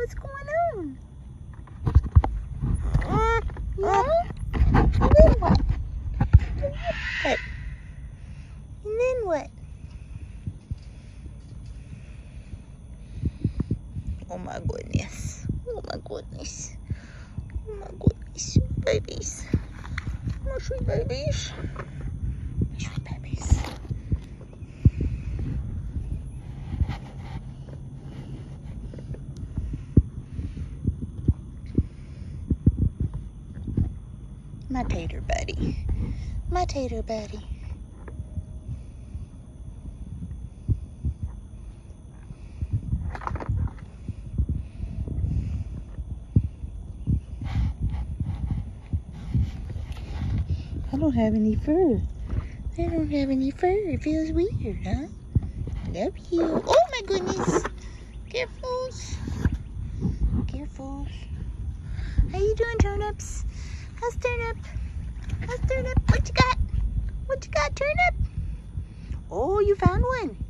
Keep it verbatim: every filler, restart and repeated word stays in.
What's going on? Uh, yeah? And then what? And then what? And then what? Oh my goodness. Oh my goodness. Oh my goodness. Babies. My sweet babies. My sweet babies. My tater buddy. My tater buddy. I don't have any fur. I don't have any fur. It feels weird, huh? Love you. Oh my goodness. Carefuls. Carefuls. How you doing, Turnips? How's Turnip? How's Turnip? What you got? What you got, Turnip? Oh, you found one.